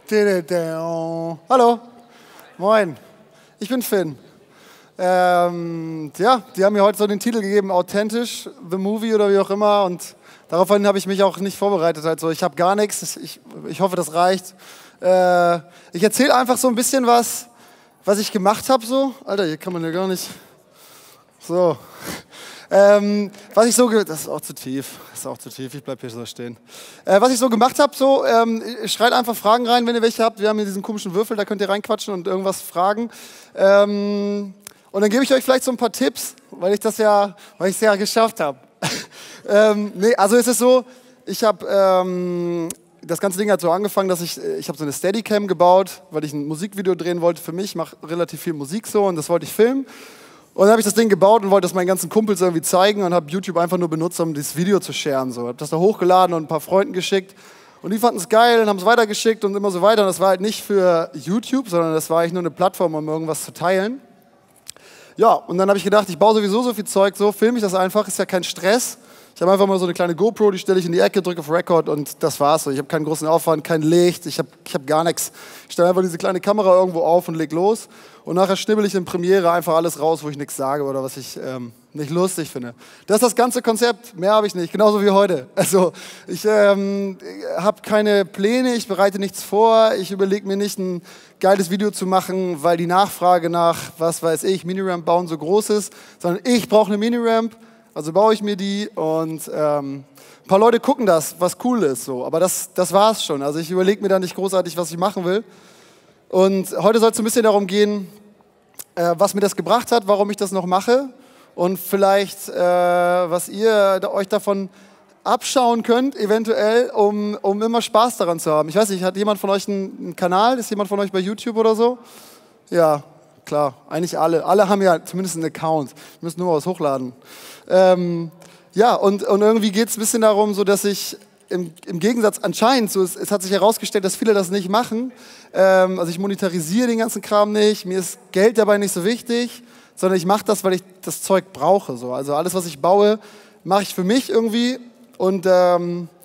Hallo, moin, ich bin Finn. Ja, die haben mir heute so den Titel gegeben, Authentisch, The Movie oder wie auch immer, und daraufhin habe ich mich auch nicht vorbereitet. Also ich habe gar nichts, ich hoffe, das reicht. Ich erzähle einfach so ein bisschen was ich gemacht habe so. Alter, hier kann man ja gar nicht. So. Das ist auch zu tief. Ich bleib hier so stehen. Was ich so gemacht habe, schreit einfach Fragen rein, wenn ihr welche habt. Wir haben hier diesen komischen Würfel, da könnt ihr reinquatschen und irgendwas fragen. Und dann gebe ich euch vielleicht so ein paar Tipps, weil ich es ja geschafft habe. Also es ist so, ich habe das ganze Ding hat so angefangen, dass ich habe so eine Steadicam gebaut, weil ich ein Musikvideo drehen wollte für mich. Ich mache relativ viel Musik so und das wollte ich filmen. Und dann habe ich das Ding gebaut und wollte das meinen ganzen Kumpels irgendwie zeigen und habe YouTube einfach nur benutzt, um dieses Video zu sharen. So. Habe das da hochgeladen und ein paar Freunden geschickt. Und die fanden es geil und haben es weitergeschickt und immer so weiter. Und das war halt nicht für YouTube, sondern das war eigentlich nur eine Plattform, um irgendwas zu teilen. Ja, und dann habe ich gedacht, ich baue sowieso so viel Zeug, so filme ich das einfach, ist ja kein Stress. Ich habe einfach mal so eine kleine GoPro, die stelle ich in die Ecke, drücke auf Record und das war's so. Ich habe keinen großen Aufwand, kein Licht, ich hab gar nichts. Ich stelle einfach diese kleine Kamera irgendwo auf und leg los. Und nachher schnibbel ich in Premiere einfach alles raus, wo ich nichts sage oder was ich nicht lustig finde. Das ist das ganze Konzept, mehr habe ich nicht, genauso wie heute. Also ich habe keine Pläne, ich bereite nichts vor, ich überlege mir nicht ein geiles Video zu machen, weil die Nachfrage nach, was weiß ich, Miniramp bauen so groß ist, sondern ich brauche eine Miniramp. Also baue ich mir die und ein paar Leute gucken das, was cool ist. So. Aber das war's schon. Also ich überlege mir da nicht großartig, was ich machen will. Und heute soll es ein bisschen darum gehen, was mir das gebracht hat, warum ich das noch mache und vielleicht, was ihr euch davon abschauen könnt, eventuell, um immer Spaß daran zu haben. Ich weiß nicht, hat jemand von euch einen Kanal? Ist jemand von euch bei YouTube oder so? Ja, klar, eigentlich alle. Alle haben ja zumindest einen Account, müssen nur was hochladen. Ja, und irgendwie geht es ein bisschen darum, so dass ich im Gegensatz anscheinend, so es hat sich herausgestellt, dass viele das nicht machen. Also ich monetarisiere den ganzen Kram nicht, mir ist Geld dabei nicht so wichtig, sondern ich mache das, weil ich das Zeug brauche. So. Also alles, was ich baue, mache ich für mich irgendwie und ja,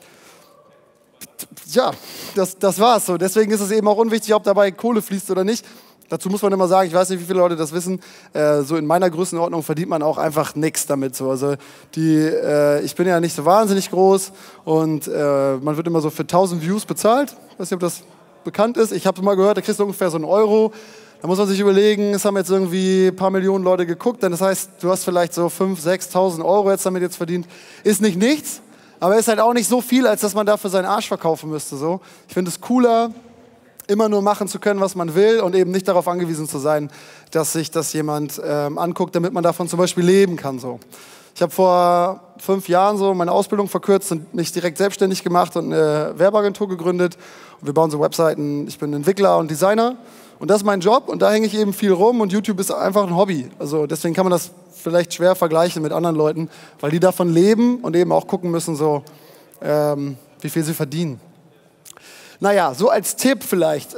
das war's so. Deswegen ist es eben auch unwichtig, ob dabei Kohle fließt oder nicht. Dazu muss man immer sagen, ich weiß nicht, wie viele Leute das wissen, so in meiner Größenordnung verdient man auch einfach nichts damit. So. Also ich bin ja nicht so wahnsinnig groß und man wird immer so für 1000 Views bezahlt. Ich weiß nicht, ob das bekannt ist. Ich habe mal gehört, da kriegst du ungefähr so einen Euro. Da muss man sich überlegen, es haben jetzt irgendwie ein paar Millionen Leute geguckt, denn das heißt, du hast vielleicht so 5.000, 6.000 Euro damit verdient. Ist nicht nichts, aber ist halt auch nicht so viel, als dass man dafür seinen Arsch verkaufen müsste. So. Ich finde es cooler, immer nur machen zu können, was man will und eben nicht darauf angewiesen zu sein, dass sich das jemand anguckt, damit man davon zum Beispiel leben kann. So. Ich habe vor 5 Jahren so meine Ausbildung verkürzt und mich direkt selbstständig gemacht und eine Werbeagentur gegründet. Und wir bauen so Webseiten. Ich bin Entwickler und Designer und das ist mein Job und da hänge ich eben viel rum und YouTube ist einfach ein Hobby. Also deswegen kann man das vielleicht schwer vergleichen mit anderen Leuten, weil die davon leben und eben auch gucken müssen, so, wie viel sie verdienen. Naja, so als Tipp vielleicht.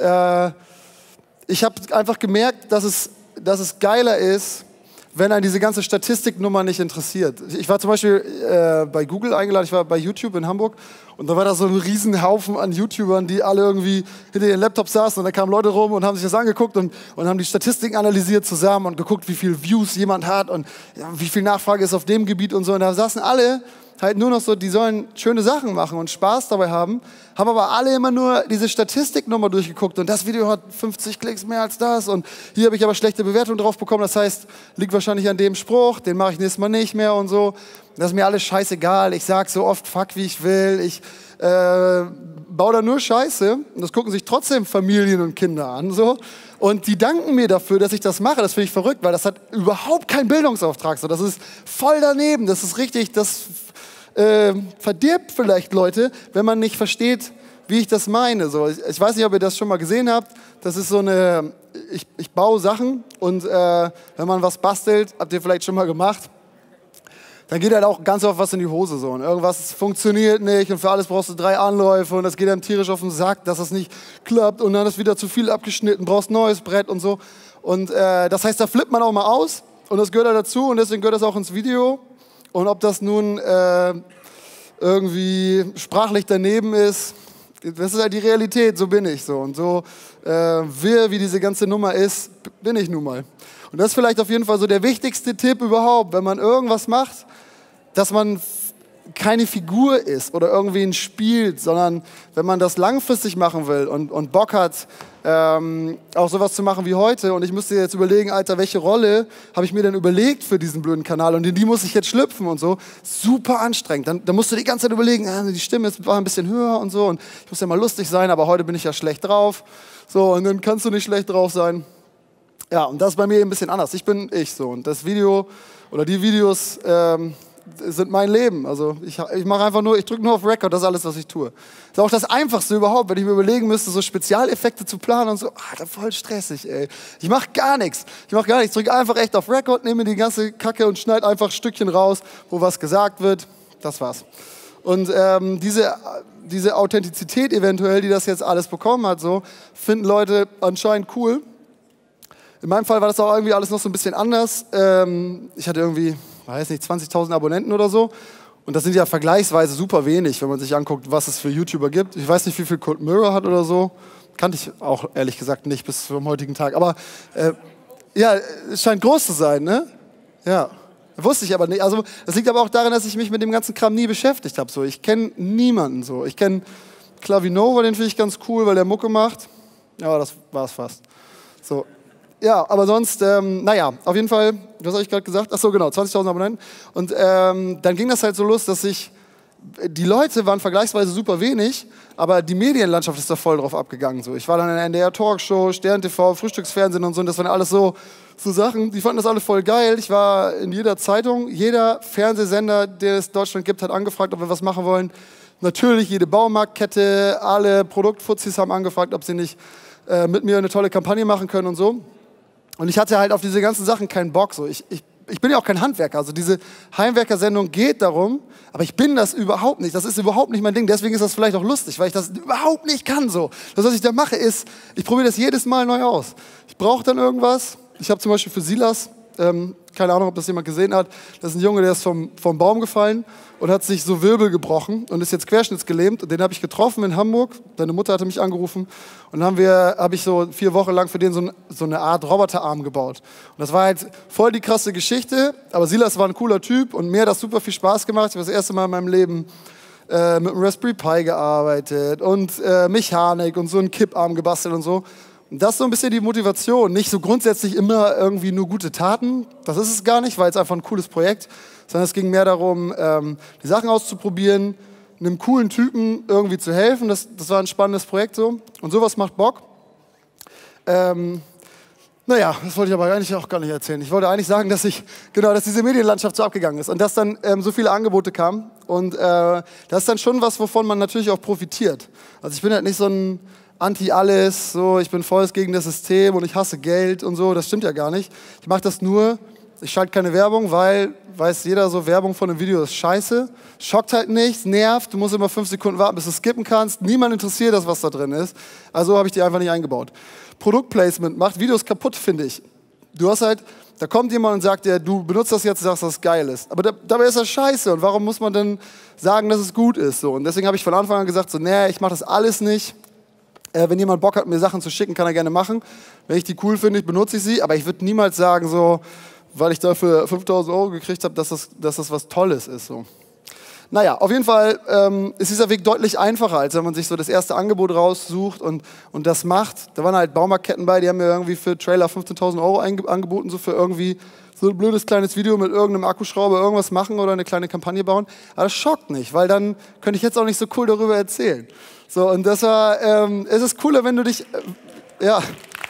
Ich habe einfach gemerkt, dass es geiler ist, wenn einen diese ganze Statistiknummer nicht interessiert. Ich war zum Beispiel bei Google eingeladen, ich war bei YouTube in Hamburg und da war da so ein Riesenhaufen an YouTubern, die alle irgendwie hinter ihren Laptops saßen und da kamen Leute rum und haben sich das angeguckt und haben die Statistiken analysiert zusammen und geguckt, wie viel Views jemand hat und ja, wie viel Nachfrage ist auf dem Gebiet und so. Und da saßen alle halt nur noch so, die sollen schöne Sachen machen und Spaß dabei haben aber alle immer nur diese Statistiknummer durchgeguckt und das Video hat 50 Klicks mehr als das und hier habe ich aber schlechte Bewertungen drauf bekommen, das heißt, liegt wahrscheinlich an dem Spruch, den mache ich nächstes Mal nicht mehr und so. Das ist mir alles scheißegal, ich sag so oft Fuck, wie ich will, ich baue da nur Scheiße und das gucken sich trotzdem Familien und Kinder an, so. Und die danken mir dafür, dass ich das mache. Das finde ich verrückt, weil das hat überhaupt keinen Bildungsauftrag. So, das ist voll daneben, das ist richtig, das verdirbt vielleicht Leute, wenn man nicht versteht, wie ich das meine. So, ich weiß nicht, ob ihr das schon mal gesehen habt. Das ist so eine, ich baue Sachen und wenn man was bastelt, habt ihr vielleicht schon mal gemacht, dann geht halt auch ganz oft was in die Hose. So. Und irgendwas funktioniert nicht und für alles brauchst du 3 Anläufe und das geht einem tierisch auf den Sack, dass das nicht klappt und dann ist wieder zu viel abgeschnitten, brauchst ein neues Brett und so. Und das heißt, da flippt man auch mal aus und das gehört da dazu und deswegen gehört das auch ins Video. Und ob das nun irgendwie sprachlich daneben ist, Das ist halt die Realität, so bin ich so. Und so wirr, wie diese ganze Nummer ist, bin ich nun mal. Und das ist vielleicht auf jeden Fall so der wichtigste Tipp überhaupt, wenn man irgendwas macht, dass man keine Figur ist oder irgendwen spielt, sondern wenn man das langfristig machen will und Bock hat, auch sowas zu machen wie heute. Und ich müsste jetzt überlegen, Alter, welche Rolle habe ich mir denn überlegt für diesen blöden Kanal und in die muss ich jetzt schlüpfen und so. Super anstrengend. Dann musst du die ganze Zeit überlegen, die Stimme war ein bisschen höher und so und ich muss ja mal lustig sein, aber heute bin ich ja schlecht drauf. So, und dann kannst du nicht schlecht drauf sein. Ja, und das ist bei mir ein bisschen anders. Ich bin ich so und das Video oder die Videos sind mein Leben. Also ich mache einfach nur, ich drücke nur auf Record, das ist alles, was ich tue. Das ist auch das Einfachste überhaupt, wenn ich mir überlegen müsste, so Spezialeffekte zu planen und so, voll stressig, ey. Ich mache gar nichts. Ich drücke einfach echt auf Record, nehme die ganze Kacke und schneide einfach Stückchen raus, wo was gesagt wird. Das war's. Und diese Authentizität eventuell, die das jetzt alles bekommen hat, so, finden Leute anscheinend cool. In meinem Fall war das auch irgendwie alles noch so ein bisschen anders. Ich hatte irgendwie, weiß nicht, 20.000 Abonnenten oder so. Und das sind ja vergleichsweise super wenig, wenn man sich anguckt, was es für YouTuber gibt. Ich weiß nicht, wie viel Cold Mirror hat oder so. Kannte ich auch ehrlich gesagt nicht bis zum heutigen Tag. Aber ja, es scheint groß zu sein, ne? Ja, wusste ich aber nicht. Also das liegt aber auch daran, dass ich mich mit dem ganzen Kram nie beschäftigt habe. So, ich kenne niemanden so. Ich kenne Clavinova, den finde ich ganz cool, weil der Mucke macht. Ja, das war's fast. So. Ja, aber sonst, naja, auf jeden Fall, was habe ich gerade gesagt? Achso, genau, 20.000 Abonnenten. Und dann ging das halt so los, dass die Leute waren vergleichsweise super wenig, aber die Medienlandschaft ist da voll drauf abgegangen. So. Ich war dann in der NDR Talkshow, Stern TV, Frühstücksfernsehen und so, und das waren alles so Sachen, die fanden das alle voll geil. Ich war in jeder Zeitung, jeder Fernsehsender, der es in Deutschland gibt, hat angefragt, ob wir was machen wollen. Natürlich jede Baumarktkette, alle Produktfuzis haben angefragt, ob sie nicht mit mir eine tolle Kampagne machen können und so. Und ich hatte halt auf diese ganzen Sachen keinen Bock. So. Ich bin ja auch kein Handwerker. Also diese Heimwerker-Sendung geht darum, aber ich bin das überhaupt nicht. Das ist überhaupt nicht mein Ding. Deswegen ist das vielleicht auch lustig, weil ich das überhaupt nicht kann. So. Das, was ich da mache, ist, ich probiere das jedes Mal neu aus. Ich brauche dann irgendwas. Ich habe zum Beispiel für Silas, keine Ahnung, ob das jemand gesehen hat, das ist ein Junge, der ist vom Baum gefallen und hat sich so Wirbel gebrochen und ist jetzt querschnittsgelähmt. Und den habe ich getroffen in Hamburg. Seine Mutter hatte mich angerufen und habe ich so 4 Wochen lang für den so eine Art Roboterarm gebaut. Und das war halt voll die krasse Geschichte, aber Silas war ein cooler Typ und mir hat das super viel Spaß gemacht. Ich habe das erste Mal in meinem Leben mit einem Raspberry Pi gearbeitet und Mechanik und so einen Kipparm gebastelt und so. Und das ist so ein bisschen die Motivation, nicht so grundsätzlich immer irgendwie nur gute Taten, das ist es gar nicht, weil es einfach ein cooles Projekt, sondern es ging mehr darum, die Sachen auszuprobieren, einem coolen Typen irgendwie zu helfen, das war ein spannendes Projekt so und sowas macht Bock. Naja, das wollte ich aber eigentlich auch gar nicht erzählen. Ich wollte eigentlich sagen, dass diese Medienlandschaft so abgegangen ist und dass dann so viele Angebote kamen und das ist dann schon was, wovon man natürlich auch profitiert. Also ich bin halt nicht so ein Anti-alles, so, ich bin voll gegen das System und ich hasse Geld und so, das stimmt ja gar nicht. Ich mache das nur, ich schalte keine Werbung, weil, weiß jeder so, Werbung von einem Video ist scheiße, schockt halt nichts, nervt, du musst immer 5 Sekunden warten, bis du skippen kannst, niemand interessiert das, was da drin ist, also habe ich die einfach nicht eingebaut. Produktplacement macht Videos kaputt, finde ich. Du hast halt, da kommt jemand und sagt dir, du benutzt das jetzt, sagst, dass das geil ist, aber dabei ist das scheiße und warum muss man denn sagen, dass es gut ist? So? Und deswegen habe ich von Anfang an gesagt, so, nee, ich mache das alles nicht. Wenn jemand Bock hat, mir Sachen zu schicken, kann er gerne machen. Wenn ich die cool finde, benutze ich sie. Aber ich würde niemals sagen, so, weil ich dafür 5.000 € gekriegt habe, dass das was Tolles ist. So. Naja, auf jeden Fall ist dieser Weg deutlich einfacher, als wenn man sich so das erste Angebot raussucht und das macht. Da waren halt Baumarktketten bei, die haben mir irgendwie für Trailer 15.000 € angeboten, so für irgendwie so ein blödes kleines Video mit irgendeinem Akkuschrauber irgendwas machen oder eine kleine Kampagne bauen. Aber das schockt nicht, weil dann könnte ich jetzt auch nicht so cool darüber erzählen. So, und das war, es ist cooler, wenn du dich, ja.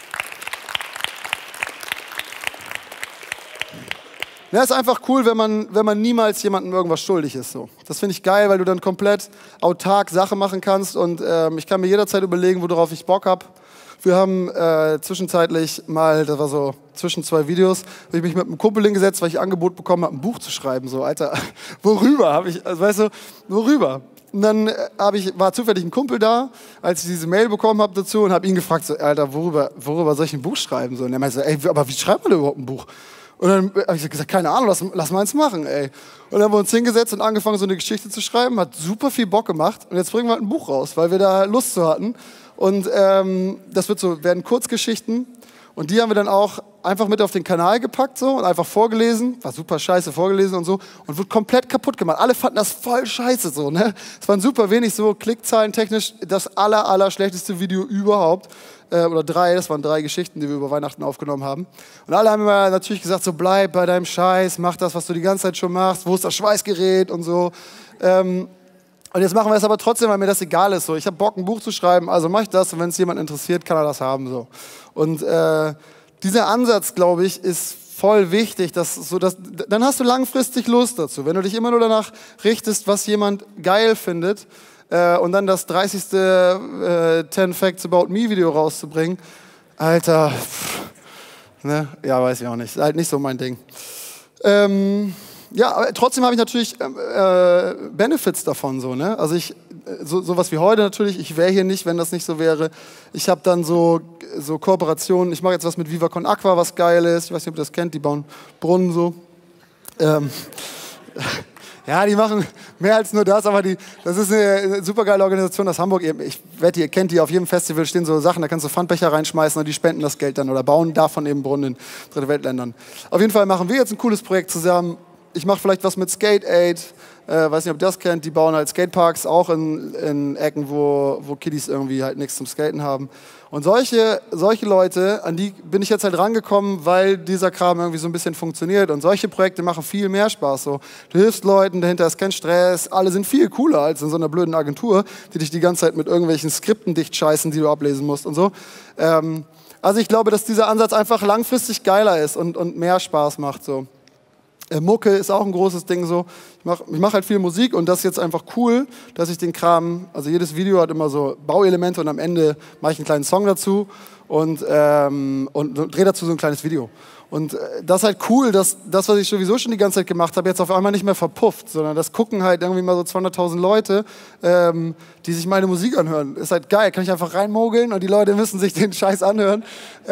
Ja, ist einfach cool, wenn man niemals jemandem irgendwas schuldig ist. So. Das finde ich geil, weil du dann komplett autark Sachen machen kannst und ich kann mir jederzeit überlegen, worauf ich Bock habe. Wir haben zwischenzeitlich mal, das war so zwischen 2 Videos, habe ich mich mit einem Kumpel hingesetzt, weil ich Angebot bekommen habe, ein Buch zu schreiben. So, Alter, worüber habe ich, also, weißt du, worüber? Und dann war zufällig ein Kumpel da, als ich diese Mail bekommen habe dazu und habe ihn gefragt, so, Alter, worüber soll ich ein Buch schreiben? So, und er meinte so, ey, aber wie schreibt man denn überhaupt ein Buch? Und dann habe ich gesagt, keine Ahnung, lass mal eins machen, ey. Und dann haben wir uns hingesetzt und angefangen, so eine Geschichte zu schreiben. Hat super viel Bock gemacht. Und jetzt bringen wir halt ein Buch raus, weil wir da Lust zu hatten. Und das werden Kurzgeschichten. Und die haben wir dann auch einfach mit auf den Kanal gepackt so und einfach vorgelesen. War super scheiße vorgelesen und so. Und wurde komplett kaputt gemacht. Alle fanden das voll scheiße so, ne? Es waren super wenig so Klickzahlen technisch. Das aller schlechteste Video überhaupt. Oder das waren 3 Geschichten, die wir über Weihnachten aufgenommen haben. Und alle haben immer natürlich gesagt, so bleib bei deinem Scheiß, mach das, was du die ganze Zeit schon machst, wo ist das Schweißgerät und so. Und jetzt machen wir es aber trotzdem, weil mir das egal ist. So. Ich habe Bock, ein Buch zu schreiben, also mache ich das und wenn es jemand interessiert, kann er das haben. So. Und dieser Ansatz, glaube ich, ist voll wichtig. Dann hast du langfristig Lust dazu. Wenn du dich immer nur danach richtest, was jemand geil findet, und dann das 30. 10 Facts About Me Video rauszubringen, Alter, ne? Ja, weiß ich auch nicht. Ist halt nicht so mein Ding. Ja, aber trotzdem habe ich natürlich Benefits davon. So, ne? Also sowas wie heute natürlich, ich wäre hier nicht, wenn das nicht so wäre. Ich habe dann so Kooperationen, ich mache jetzt was mit Viva Con Aqua, was geil ist. Ich weiß nicht, ob ihr das kennt, die bauen Brunnen so. Ja, die machen mehr als nur das, aber das ist eine super geile Organisation aus Hamburg. Ich wette, ihr kennt die, auf jedem Festival stehen so Sachen, da kannst du Pfandbecher reinschmeißen und die spenden das Geld dann oder bauen davon eben Brunnen in Dritte Weltländern. Auf jeden Fall machen wir jetzt ein cooles Projekt zusammen. Ich mache vielleicht was mit Skate Aid, weiß nicht, ob ihr das kennt, die bauen halt Skateparks auch in Ecken, wo Kiddies irgendwie halt nichts zum Skaten haben. Und solche Leute, an die bin ich jetzt halt rangekommen, weil dieser Kram irgendwie so ein bisschen funktioniert. Und solche Projekte machen viel mehr Spaß. So. Du hilfst Leuten, dahinter ist kein Stress, alle sind viel cooler als in so einer blöden Agentur, die dich die ganze Zeit mit irgendwelchen Skripten dicht scheißen, die du ablesen musst und so. Also ich glaube, dass dieser Ansatz einfach langfristig geiler ist und mehr Spaß macht. So. Mucke ist auch ein großes Ding so. Ich mach halt viel Musik und das ist jetzt einfach cool, dass ich den Kram, also jedes Video hat immer so Bauelemente und am Ende mache ich einen kleinen Song dazu und drehe dazu so ein kleines Video. Und das ist halt cool, dass das, was ich sowieso schon die ganze Zeit gemacht habe, jetzt auf einmal nicht mehr verpufft, sondern das gucken halt irgendwie mal so 200.000 Leute, die sich meine Musik anhören. Ist halt geil, kann ich einfach reinmogeln und die Leute müssen sich den Scheiß anhören.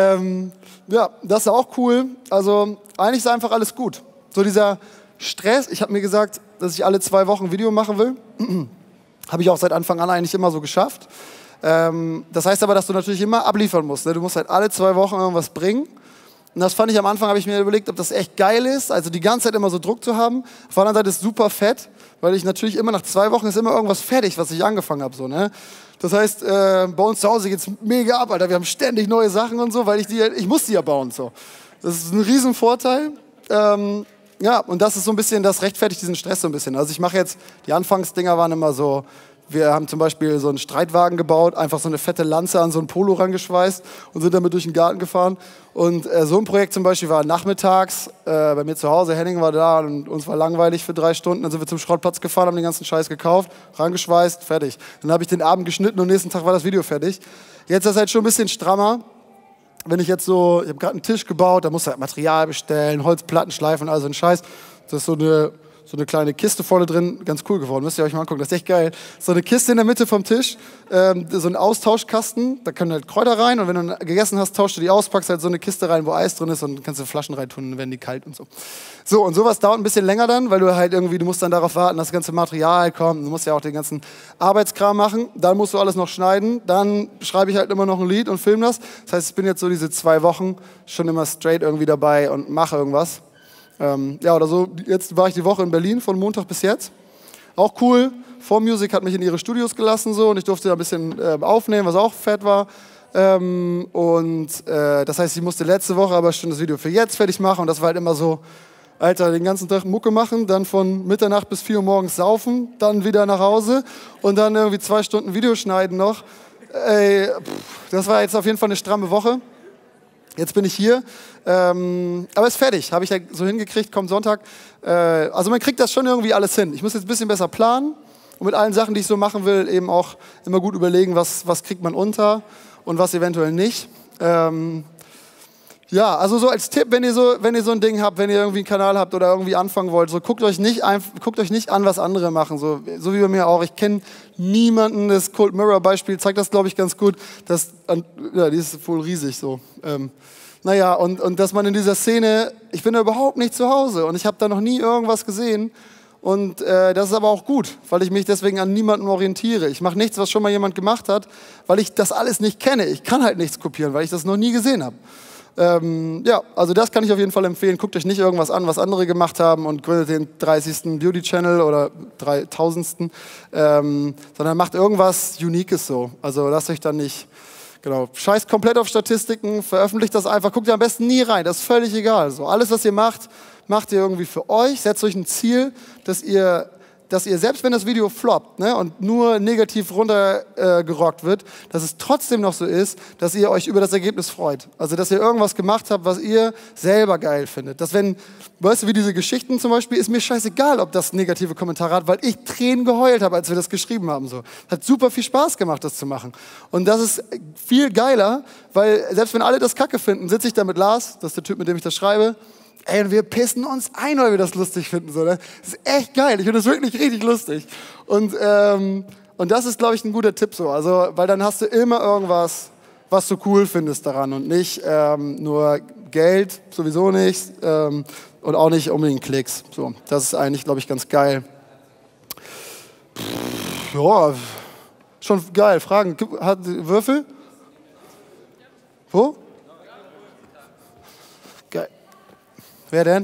Ja, das ist auch cool. Also eigentlich ist einfach alles gut. So dieser Stress, ich habe mir gesagt, dass ich alle 2 Wochen ein Video machen will. Habe ich auch seit Anfang an eigentlich immer so geschafft. Das heißt aber, dass du natürlich immer abliefern musst. Ne? Du musst halt alle 2 Wochen irgendwas bringen. Und das fand ich am Anfang, habe ich mir überlegt, ob das echt geil ist, also die ganze Zeit immer so Druck zu haben. Auf der anderen Seite ist es super fett, weil ich natürlich immer nach 2 Wochen ist immer irgendwas fertig, was ich angefangen habe. So, ne? Das heißt, bei uns zu Hause geht es mega ab, Alter. Wir haben ständig neue Sachen und so, weil ich muss die ja bauen. So. Das ist ein riesen Vorteil. Ja, und das ist so ein bisschen, das rechtfertigt diesen Stress so ein bisschen. Also ich mache jetzt, die Anfangsdinger waren immer so, wir haben zum Beispiel so einen Streitwagen gebaut, einfach so eine fette Lanze an so ein Polo rangeschweißt und sind damit durch den Garten gefahren. Und so ein Projekt zum Beispiel war nachmittags bei mir zu Hause, Henning war da und uns war langweilig für 3 Stunden. Dann sind wir zum Schrottplatz gefahren, haben den ganzen Scheiß gekauft, rangeschweißt, fertig. Dann habe ich den Abend geschnitten und nächsten Tag war das Video fertig. Jetzt ist das halt schon ein bisschen strammer. Wenn ich jetzt ich habe gerade einen Tisch gebaut, da musst du halt Material bestellen, Holzplatten schleifen und all so ein Scheiß. Das ist so eine kleine Kiste vorne drin, ganz cool geworden, müsst ihr euch mal angucken, das ist echt geil. So eine Kiste in der Mitte vom Tisch, so ein Austauschkasten, da können halt Kräuter rein und wenn du gegessen hast, tauschst du die aus, packst halt so eine Kiste rein, wo Eis drin ist und kannst du Flaschen reintun, dann werden die kalt und so. So, und sowas dauert ein bisschen länger dann, weil du halt irgendwie, du musst dann darauf warten, dass das ganze Material kommt, du musst ja auch den ganzen Arbeitskram machen, dann musst du alles noch schneiden, dann schreibe ich halt immer noch ein Lied und filme das. Das heißt, ich bin jetzt so diese 2 Wochen schon immer straight irgendwie dabei und mache irgendwas. Ja, oder so, jetzt war ich die Woche in Berlin, von Montag bis jetzt. Auch cool. 4Music hat mich in ihre Studios gelassen so, und ich durfte da ein bisschen aufnehmen, was auch fett war. Das heißt, ich musste letzte Woche aber schon das Video für jetzt fertig machen. Und das war halt immer so, Alter, den ganzen Tag Mucke machen, dann von Mitternacht bis 4 Uhr morgens saufen, dann wieder nach Hause und dann irgendwie 2 Stunden Video schneiden noch. Ey, das war jetzt auf jeden Fall eine stramme Woche. Jetzt bin ich hier, aber ist fertig, habe ich ja so hingekriegt, kommt Sonntag. Also man kriegt das schon irgendwie alles hin. Ich muss jetzt ein bisschen besser planen und mit allen Sachen, die ich so machen will, eben auch immer gut überlegen, was kriegt man unter und was eventuell nicht. Ja, also so als Tipp, wenn ihr so ein Ding habt, wenn ihr irgendwie einen Kanal habt oder irgendwie anfangen wollt, so guckt euch nicht an, was andere machen, so wie bei mir auch. Ich kenne niemanden, das Cold Mirror Beispiel zeigt das, glaube ich, ganz gut. Die ist wohl riesig so. Naja, und dass man in dieser Szene, ich bin da überhaupt nicht zu Hause und ich habe da noch nie irgendwas gesehen. Und das ist aber auch gut, weil ich mich deswegen an niemandem orientiere. Ich mache nichts, was schon mal jemand gemacht hat, weil ich das alles nicht kenne. Ich kann halt nichts kopieren, weil ich das noch nie gesehen habe. Ja, also das kann ich auf jeden Fall empfehlen. Guckt euch nicht irgendwas an, was andere gemacht haben und gründet den 30. Beauty-Channel oder 3000. Sondern macht irgendwas Uniques so. Also lasst euch dann nicht, genau, scheißt komplett auf Statistiken, veröffentlicht das einfach, guckt ihr am besten nie rein, das ist völlig egal. So, alles, was ihr macht, macht ihr irgendwie für euch, setzt euch ein Ziel, dass ihr selbst wenn das Video floppt, ne, und nur negativ runtergerockt wird, dass es trotzdem noch so ist, dass ihr euch über das Ergebnis freut. Also, dass ihr irgendwas gemacht habt, was ihr selber geil findet. Dass weißt du, wie diese Geschichten zum Beispiel, ist mir scheißegal, ob das negative Kommentare hat, weil ich Tränen geheult habe, als wir das geschrieben haben. So. Hat super viel Spaß gemacht, das zu machen. Und das ist viel geiler, weil selbst wenn alle das Kacke finden, sitze ich da mit Lars, das ist der Typ, mit dem ich das schreibe. Ey, und wir pissen uns ein, weil wir das lustig finden. So, ne? Das ist echt geil. Ich finde das wirklich richtig lustig. Und das ist, glaube ich, ein guter Tipp so. Also, weil dann hast du immer irgendwas, was du cool findest daran und nicht nur Geld, sowieso nicht, und auch nicht unbedingt Klicks. So, das ist eigentlich, glaube ich, ganz geil. Ja, schon geil. Fragen. Hat Würfel? Wo? Geil. Wer denn?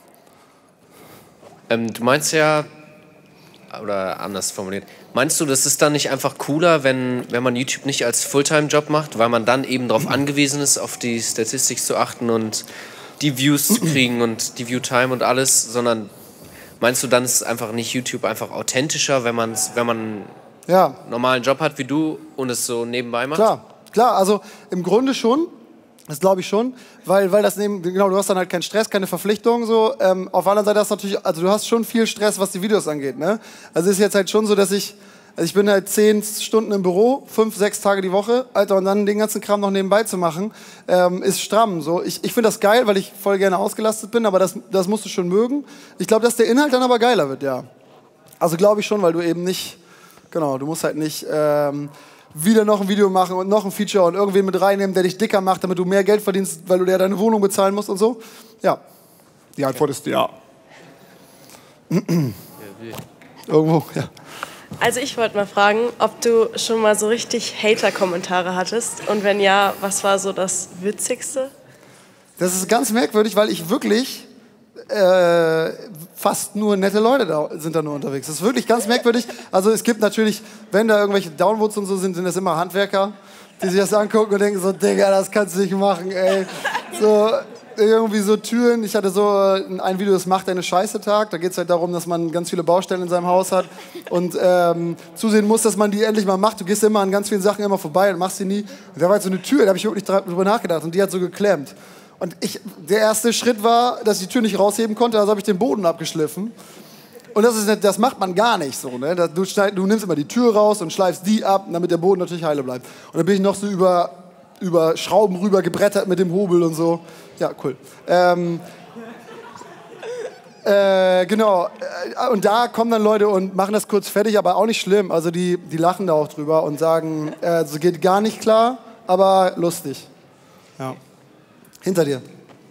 Du meinst ja, oder anders formuliert, meinst du, das ist dann nicht einfach cooler, wenn man YouTube nicht als Fulltime-Job macht, weil man dann eben darauf angewiesen ist, auf die Statistik zu achten und die Views zu kriegen und die Viewtime und alles, sondern meinst du, dann ist einfach nicht YouTube einfach authentischer, wenn man einen normalen Job hat wie du und es so nebenbei macht? Klar, also im Grunde schon. Das glaube ich schon, weil das genau, du hast dann halt keinen Stress, keine Verpflichtungen so. Auf der anderen Seite hast du natürlich, also du hast schon viel Stress, was die Videos angeht, ne? Also es ist jetzt halt schon so, dass ich bin halt 10 Stunden im Büro, 5, 6 Tage die Woche, Alter, und dann den ganzen Kram noch nebenbei zu machen, ist stramm. So, ich finde das geil, weil ich voll gerne ausgelastet bin, aber das musst du schon mögen. Ich glaube, dass der Inhalt dann aber geiler wird, ja. Also glaube ich schon, weil du eben nicht, genau, du musst halt nicht wieder noch ein Video machen und noch ein Feature und irgendwen mit reinnehmen, der dich dicker macht, damit du mehr Geld verdienst, weil du dir deine Wohnung bezahlen musst und so. Ja. Die Antwort ist ja. Irgendwo, ja. Also ich wollte mal fragen, ob du schon mal so richtig Hater-Kommentare hattest und wenn ja, was war so das Witzigste? Das ist ganz merkwürdig, weil ich wirklich fast nur nette Leute sind da nur unterwegs. Das ist wirklich ganz merkwürdig. Also es gibt natürlich, wenn da irgendwelche Downvotes und so sind das immer Handwerker, die sich das angucken und denken so, Digga, das kannst du nicht machen, ey. So irgendwie so Türen. Ich hatte so ein Video, das macht eine Scheiße Tag. Da geht es halt darum, dass man ganz viele Baustellen in seinem Haus hat und zusehen muss, dass man die endlich mal macht. Du gehst immer an ganz vielen Sachen immer vorbei und machst sie nie. Und da war halt so eine Tür, da habe ich wirklich drüber nachgedacht und die hat so geklemmt. Und der erste Schritt war, dass ich die Tür nicht rausheben konnte, also habe ich den Boden abgeschliffen. Und das macht man gar nicht so. Ne? Du nimmst immer die Tür raus und schleifst die ab, damit der Boden natürlich heile bleibt. Und dann bin ich noch so über Schrauben rüber gebrettert mit dem Hobel und so. Ja, cool. Genau. Und da kommen dann Leute und machen das kurz fertig, aber auch nicht schlimm. Also die lachen da auch drüber und sagen, so geht gar nicht klar, aber lustig. Ja. Hinter dir.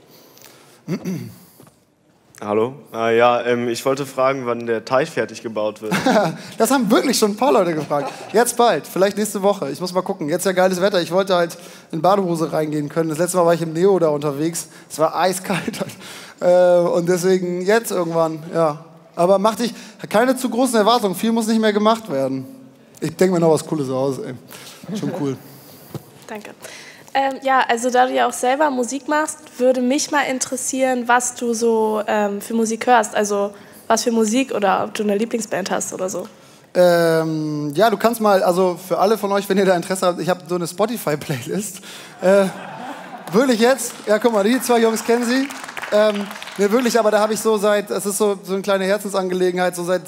Hallo. Ich wollte fragen, wann der Teich fertig gebaut wird. Das haben wirklich schon ein paar Leute gefragt. Jetzt bald, vielleicht nächste Woche. Ich muss mal gucken. Jetzt ist ja geiles Wetter. Ich wollte halt in Badehose reingehen können. Das letzte Mal war ich im Neo da unterwegs. Es war eiskalt. Und deswegen jetzt irgendwann, ja. Aber mach dich keine zu großen Erwartungen. Viel muss nicht mehr gemacht werden. Ich denke mir noch was Cooles aus. Ey. Schon cool. Danke. Also da du ja auch selber Musik machst, würde mich mal interessieren, was du so für Musik hörst. Also was für Musik oder ob du eine Lieblingsband hast oder so. Du kannst mal, also für alle von euch, wenn ihr da Interesse habt, ich habe so eine Spotify-Playlist. Wirklich jetzt? Ja, guck mal, die 2 Jungs kennen sie. Wirklich, aber da habe ich es ist so eine kleine Herzensangelegenheit, so seit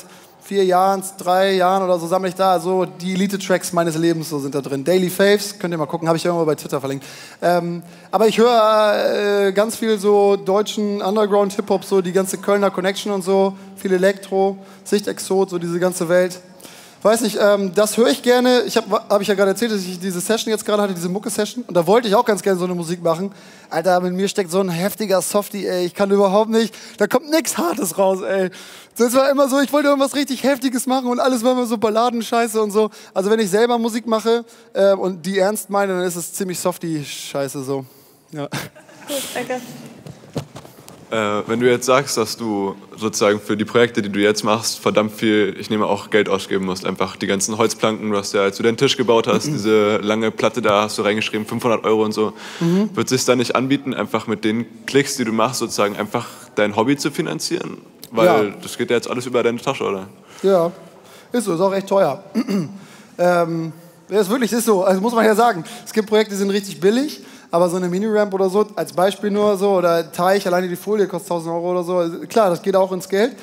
4 Jahren, 3 Jahren oder so sammle ich da so die Elite-Tracks meines Lebens so sind da drin. Daily Faves, könnt ihr mal gucken, habe ich irgendwo bei Twitter verlinkt. Aber ich höre ganz viel so deutschen Underground-Hip-Hop, so die ganze Kölner Connection und so, viel Elektro, Sichtexot, so diese ganze Welt. Weiß nicht, das höre ich gerne. Hab ich ja gerade erzählt, dass ich diese Session jetzt gerade hatte, diese Mucke-Session. Und da wollte ich auch ganz gerne so eine Musik machen. Alter, mit mir steckt so ein heftiger Softie, ey. Ich kann überhaupt nicht, da kommt nichts Hartes raus, ey. Das war immer so, ich wollte irgendwas richtig Heftiges machen und alles war immer so Balladenscheiße und so. Also wenn ich selber Musik mache und die ernst meine, dann ist es ziemlich Softie-Scheiße so. Ja. Gut, danke. Wenn du jetzt sagst, dass du sozusagen für die Projekte, die du jetzt machst, verdammt viel, ich nehme auch Geld ausgeben musst, einfach die ganzen Holzplanken, du hast ja, als du den Tisch gebaut hast, diese lange Platte da, hast du reingeschrieben, 500 € und so, wird es sich da nicht anbieten, einfach mit den Klicks, die du machst, sozusagen einfach dein Hobby zu finanzieren? Weil das geht ja jetzt alles über deine Tasche, oder? Ja, ist so, ist auch echt teuer. Ja, ist wirklich, ist so, also muss man ja sagen, es gibt Projekte, die sind richtig billig, aber so eine Mini-Ramp oder so, als Beispiel nur so, oder Teich, alleine die Folie kostet 1.000 € oder so, also klar, das geht auch ins Geld.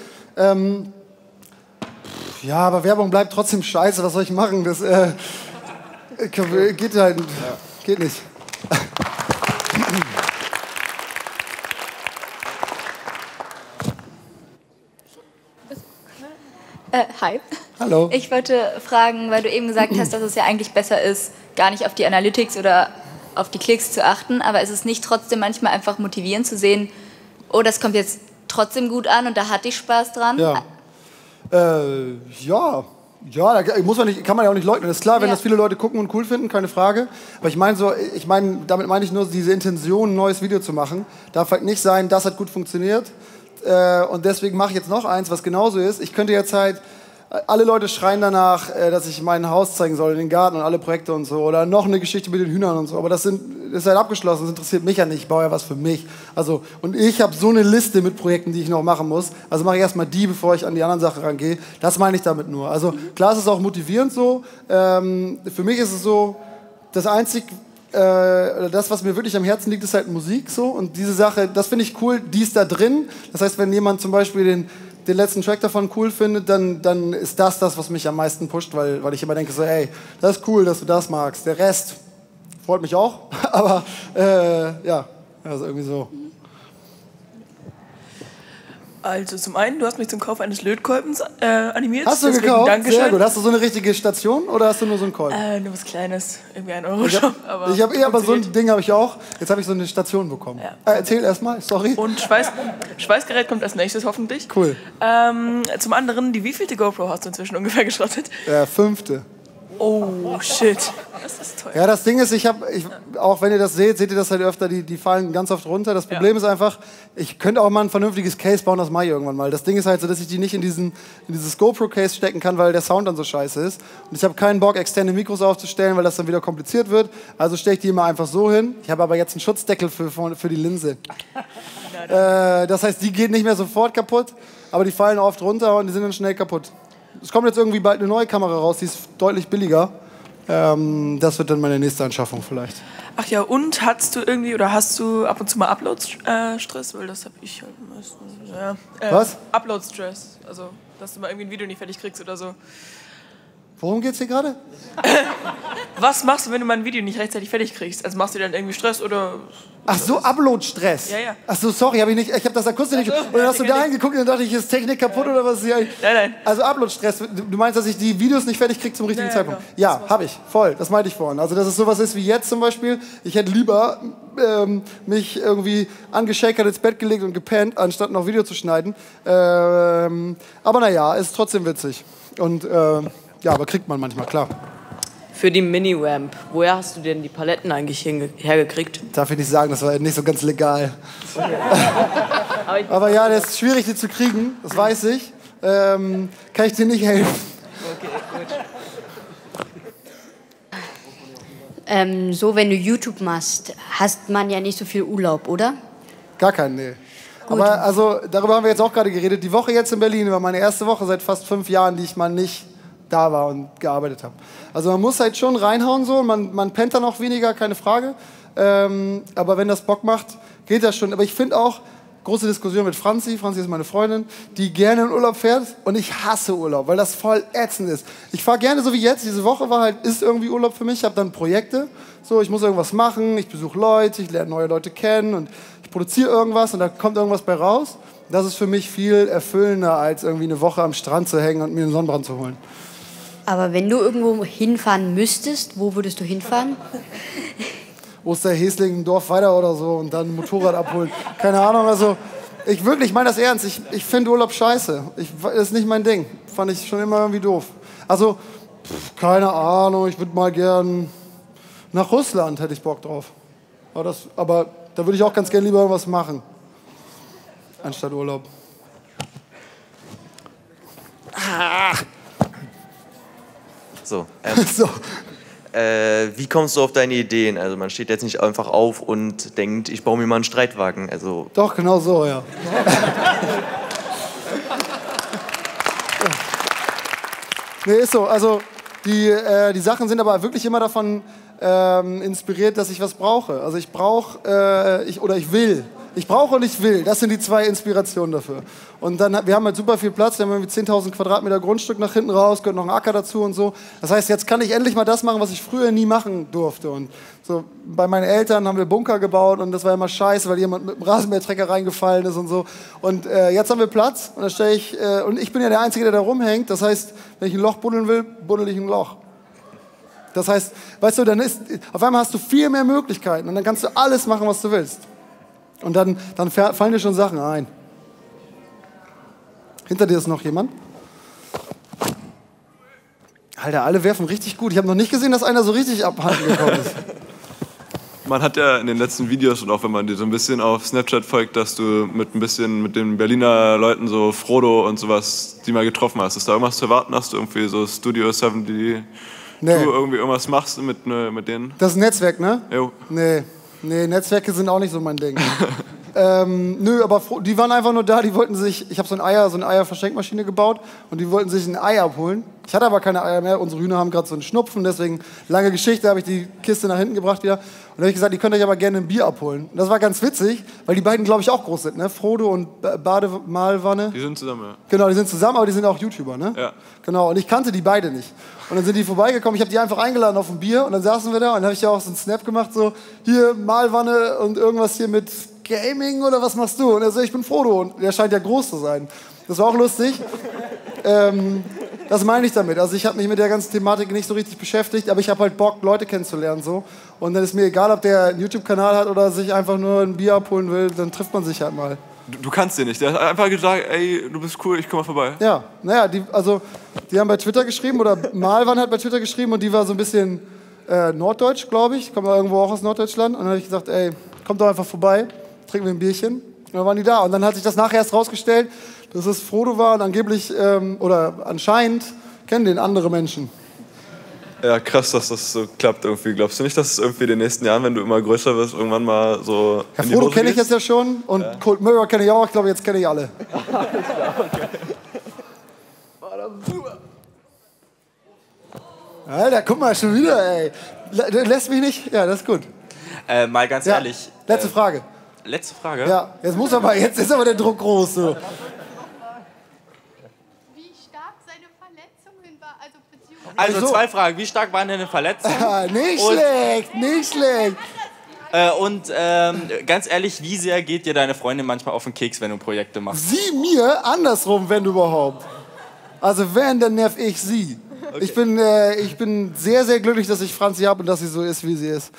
Ja, aber Werbung bleibt trotzdem scheiße, was soll ich machen? Das geht halt, geht nicht. Hi. Hallo. Ich wollte fragen, weil du eben gesagt hast, dass es ja eigentlich besser ist, gar nicht auf die Analytics oder auf die Klicks zu achten, aber ist es nicht trotzdem manchmal einfach motivierend zu sehen, oh, das kommt jetzt trotzdem gut an und da hatte ich Spaß dran? Ja. Ja, da muss man nicht, kann man ja auch nicht leugnen. Das ist klar, wenn das viele Leute gucken und cool finden, keine Frage. Aber damit meine ich nur diese Intention, ein neues Video zu machen. Darf halt nicht sein, das hat gut funktioniert. Und deswegen mache ich jetzt noch eins, was genauso ist. Ich könnte jetzt halt, alle Leute schreien danach, dass ich mein Haus zeigen soll, den Garten und alle Projekte und so. Oder noch eine Geschichte mit den Hühnern und so. Aber das ist halt abgeschlossen, das interessiert mich ja nicht. Ich baue ja was für mich. Also, und ich habe so eine Liste mit Projekten, die ich noch machen muss. Also mache ich erstmal die, bevor ich an die anderen Sachen rangehe. Das meine ich damit nur. Also klar ist es auch motivierend so. Für mich ist es so, das was mir wirklich am Herzen liegt, ist halt Musik so. Und diese Sache, das finde ich cool, die ist da drin. Das heißt, wenn jemand zum Beispiel den letzten Track davon cool findet, dann ist das, was mich am meisten pusht, weil ich immer denke so, ey, das ist cool, dass du das magst. Der Rest freut mich auch, aber ja, also irgendwie so. Also zum einen, du hast mich zum Kauf eines Lötkolbens animiert. Hast du deswegen gekauft? Dankeschön. Sehr gut. Hast du so eine richtige Station oder hast du nur so einen Kolben? Nur was Kleines, irgendwie 1 € Shop. Aber so ein Ding habe ich auch. Jetzt habe ich so eine Station bekommen. Ja. Erzähl erstmal, sorry. Und Schweißgerät kommt als nächstes hoffentlich. Cool. Zum anderen, die wievielte GoPro hast du inzwischen ungefähr geschrottet? 5. Oh, shit. Das ist teuer. Ja, das Ding ist, auch wenn ihr das seht ihr das halt öfter, die fallen ganz oft runter. Das Problem ist einfach, ich könnte auch mal ein vernünftiges Case bauen, das mache ich irgendwann mal. Das Ding ist halt so, dass ich die nicht in dieses GoPro-Case stecken kann, weil der Sound dann so scheiße ist. Und ich habe keinen Bock, externe Mikros aufzustellen, weil das dann wieder kompliziert wird. Also stelle ich die immer einfach so hin. Ich habe aber jetzt einen Schutzdeckel für die Linse. Das heißt, die geht nicht mehr sofort kaputt, aber die fallen oft runter und die sind dann schnell kaputt. Es kommt jetzt irgendwie bald eine neue Kamera raus, die ist deutlich billiger. Das wird dann meine nächste Anschaffung vielleicht. Ach ja, und hast du ab und zu mal Upload-Stress? Weil das habe ich halt meistens. Ja. Was? Upload-Stress. Also, dass du mal irgendwie ein Video nicht fertig kriegst oder so. Worum geht's hier gerade? Was machst du, wenn du mal ein Video nicht rechtzeitig fertig kriegst? Also machst du dann irgendwie Stress oder... Ach so, Upload-Stress. Ja. Ach so, sorry, ich habe das akustisch nicht. Und dann hast du da hingeguckt und dann dachte ich, ist Technik kaputt oder was ist hier? Nein. Also Upload-Stress. Du meinst, dass ich die Videos nicht fertig kriege zum richtigen Zeitpunkt? Genau. Ja, habe ich. Voll. Das meinte ich vorhin. Also, dass es sowas ist wie jetzt zum Beispiel. Ich hätte lieber mich irgendwie angeschakert ins Bett gelegt und gepennt, anstatt noch Video zu schneiden. Aber naja, ist trotzdem witzig. Und ja, aber kriegt man manchmal, klar. Für die Mini-Ramp, woher hast du denn die Paletten eigentlich hergekriegt? Darf ich nicht sagen, das war nicht so ganz legal. Aber ja, das ist schwierig, die zu kriegen, das weiß ich. Kann ich dir nicht helfen. Okay, gut. So, wenn du YouTube machst, hast man ja nicht so viel Urlaub, oder? Gar keinen, nee. Aber also, darüber haben wir jetzt auch gerade geredet. Die Woche jetzt in Berlin war meine erste Woche seit fast 5 Jahren, die ich mal nicht da war und gearbeitet habe. Also man muss halt schon reinhauen so, man pennt dann auch weniger, keine Frage. Aber wenn das Bock macht, geht das schon. Aber ich finde auch, große Diskussion mit Franzi. Franzi ist meine Freundin, die gerne in Urlaub fährt und ich hasse Urlaub, weil das voll ätzend ist. Ich fahre gerne so wie jetzt. Diese Woche ist irgendwie Urlaub für mich. Ich habe dann Projekte. So, ich muss irgendwas machen, ich besuche Leute, ich lerne neue Leute kennen und ich produziere irgendwas und da kommt irgendwas bei raus. Das ist für mich viel erfüllender, als irgendwie eine Woche am Strand zu hängen und mir einen Sonnenbrand zu holen. Aber wenn du irgendwo hinfahren müsstest, wo würdest du hinfahren? Osterhesling, ein Dorf weiter oder so und dann ein Motorrad abholen. Keine Ahnung, also ich meine das ernst. Ich finde Urlaub scheiße. Das ist nicht mein Ding. Fand ich schon immer irgendwie doof. Also, keine Ahnung, ich würde mal gern nach Russland, hätte ich Bock drauf. Aber da würde ich auch ganz gerne lieber was machen, anstatt Urlaub. So. So. Wie kommst du auf deine Ideen? Also man steht jetzt nicht einfach auf und denkt, ich baue mir mal einen Streitwagen. Also Doch, genau so, ja. Nee, ist so. Also die Sachen sind aber wirklich immer davon inspiriert, dass ich was brauche. Also ich brauche, ich will. Ich brauche und ich will. Das sind die zwei Inspirationen dafür. Und dann, wir haben halt super viel Platz. Wir haben irgendwie 10.000 Quadratmeter Grundstück nach hinten raus, gehört noch ein Acker dazu und so. Das heißt, jetzt kann ich endlich mal das machen, was ich früher nie machen durfte. Und so, bei meinen Eltern haben wir Bunker gebaut und das war immer scheiße, weil jemand mit dem Rasenmähertrecker reingefallen ist und so. Und jetzt haben wir Platz und da stelle ich, und ich bin ja der Einzige, der da rumhängt. Das heißt, wenn ich ein Loch buddeln will, buddel ich ein Loch. Das heißt, weißt du, auf einmal hast du viel mehr Möglichkeiten und dann kannst du alles machen, was du willst. Und dann fallen dir schon Sachen ein. Hinter dir ist noch jemand. Alter, alle werfen richtig gut. Ich habe noch nicht gesehen, dass einer so richtig abhanden gekommen ist. Man hat ja in den letzten Videos und auch wenn man dir so ein bisschen auf Snapchat folgt, dass du mit den Berliner Leuten so Frodo und sowas, die mal getroffen hast. Ist da irgendwas zu erwarten? Hast du irgendwie so Studio 70, du irgendwie irgendwas machst mit denen? Das ist ein Netzwerk, ne? Jo. Nee, Netzwerke sind auch nicht so mein Ding. Nö, aber die waren einfach nur da, die wollten sich, ich habe so eine Eier-Verschenkmaschine gebaut und die wollten sich ein Ei abholen. Ich hatte aber keine Eier mehr, unsere Hühner haben gerade so einen Schnupfen, deswegen lange Geschichte, habe ich die Kiste nach hinten gebracht wieder. Und dann habe ich gesagt, die könnt euch aber gerne ein Bier abholen. Und das war ganz witzig, weil die beiden, glaube ich, auch groß sind, ne? Frodo und Bademalwanne. Die sind zusammen, ja. Genau, die sind zusammen, aber die sind auch YouTuber, ne? Ja. Genau, und ich kannte die beide nicht. Und dann sind die vorbeigekommen, ich habe die einfach eingeladen auf ein Bier und dann saßen wir da und dann habe ich ja auch so einen Snap gemacht, so, hier, Malwanne und irgendwas hier mit Gaming oder was machst du? Und er so, ich bin Frodo und der scheint ja groß zu sein. Das war auch lustig. Das meine ich damit. Also ich habe mich mit der ganzen Thematik nicht so richtig beschäftigt, aber ich habe halt Bock, Leute kennenzulernen. So. Und dann ist mir egal, ob der einen YouTube-Kanal hat oder sich einfach nur ein Bier abholen will, dann trifft man sich halt mal. Du kannst den nicht. Der hat einfach gesagt, ey, du bist cool, ich komme mal vorbei. Ja, naja, die haben bei Twitter geschrieben oder Malwanne hat bei Twitter geschrieben und die war so ein bisschen norddeutsch, glaube ich. Kommt irgendwo auch aus Norddeutschland. Und dann habe ich gesagt, ey, kommt doch einfach vorbei, trinken wir ein Bierchen. Und dann waren die da. Und dann hat sich das nachher erst rausgestellt, dass es Frodo war und angeblich, oder anscheinend, kennen den andere Menschen. Ja, krass, dass das so klappt irgendwie. Glaubst du nicht, dass es irgendwie in den nächsten Jahren, wenn du immer größer wirst, irgendwann mal so Herr Frodo kenne ich jetzt ja schon und ja. Cold Mirror kenne ich auch. Ich glaube, jetzt kenne ich alle. Alter, guck mal, schon wieder, ey. Lässt mich nicht? Ja, das ist gut. Mal ganz ehrlich. Letzte Frage. Letzte Frage? Ja, jetzt ist aber der Druck groß. So. Wie stark seine Verletzungen waren? Also zwei Fragen. Wie stark waren deine Verletzungen? Nicht schlecht. Und ganz ehrlich, wie sehr geht dir deine Freundin manchmal auf den Keks, wenn du Projekte machst? Sie mir? Andersrum, wenn überhaupt. Also wenn, dann nerv ich sie. Okay. Ich bin sehr, sehr glücklich, dass ich Franzi habe und dass sie so ist, wie sie ist.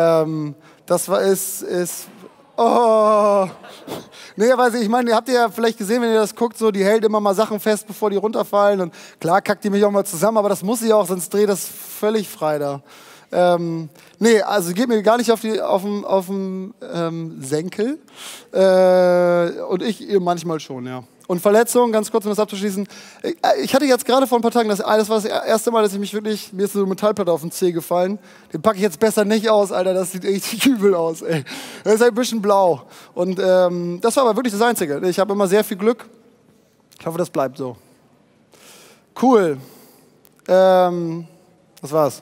Oh. Nee, weil ich meine, habt ihr ja vielleicht gesehen, wenn ihr das guckt, so, die hält immer mal Sachen fest, bevor die runterfallen. Und klar kackt die mich auch mal zusammen, aber das muss sie auch, sonst dreht das völlig frei da. Nee, also geht mir gar nicht auf den Senkel. Und ich ihr manchmal schon, ja. Und Verletzungen, ganz kurz, um das abzuschließen. Ich hatte jetzt gerade vor ein paar Tagen, das war das erste Mal, dass mir ist so eine Metallplatte auf den Zeh gefallen. Den packe ich jetzt besser nicht aus, Alter, das sieht richtig übel aus, ey. Das ist ein bisschen blau. Und das war aber wirklich das Einzige. Ich habe immer sehr viel Glück. Ich hoffe, das bleibt so. Cool. Das war's.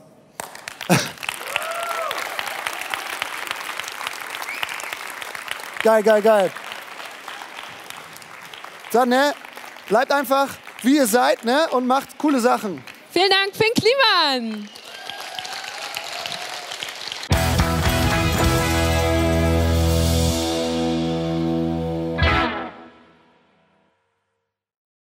Geil. Dann, ne, bleibt einfach, wie ihr seid, ne, und macht coole Sachen. Vielen Dank, Finn Kliman.